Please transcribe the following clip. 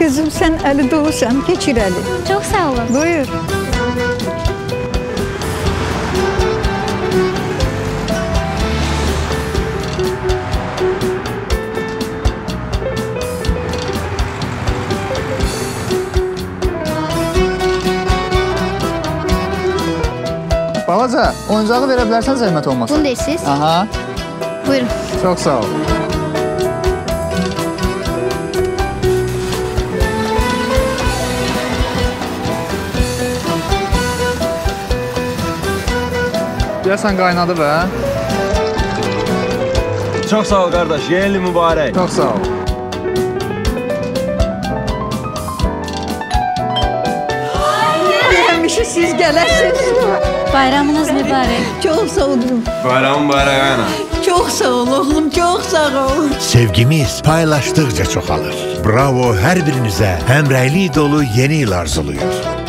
Qızım, sən əli dolusan, keç irəli. Çox sağ olun. Buyur. Balaca, oyuncağı verə bilərsən zəhmət olmasa? Bunu deyirsiniz? Aha. Buyurun. Çox sağ ol. Deyəsən qaynadı bə? Çox sağ ol qardaş, yeni il mübarək. Çox sağ ol. Həmişə siz gələsiniz. Bayramınız mübarək. Çox sağ olun. Bayramın mübarək ana. Çox sağ ol oğlum, çox sağ ol. Sevgimiz paylaştıkça çoxalır. Bravo hər birinizə həmrəylik dolu yeni il arzuluyur.